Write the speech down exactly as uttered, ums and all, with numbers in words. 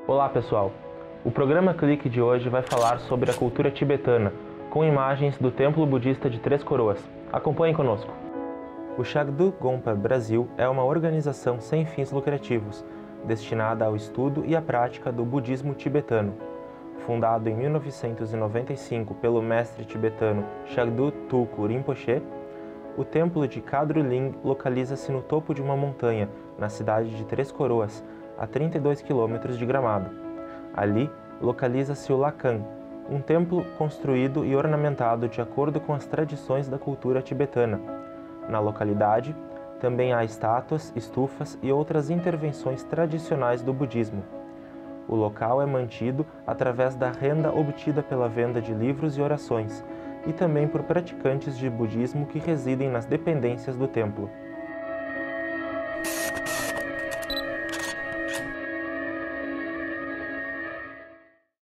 Olá pessoal, o programa Clique de hoje vai falar sobre a cultura tibetana, com imagens do Templo Budista de Três Coroas. Acompanhem conosco. O Shagdu Gompa Brasil é uma organização sem fins lucrativos, destinada ao estudo e à prática do budismo tibetano. Fundado em mil novecentos e noventa e cinco pelo mestre tibetano Shagdu Tulku Rinpoche, o templo de Kadruling localiza-se no topo de uma montanha, na cidade de Três Coroas, a trinta e dois quilômetros de Gramado. Ali, localiza-se o Lakan, um templo construído e ornamentado de acordo com as tradições da cultura tibetana. Na localidade, também há estátuas, estufas e outras intervenções tradicionais do budismo. O local é mantido através da renda obtida pela venda de livros e orações, e também por praticantes de budismo que residem nas dependências do templo.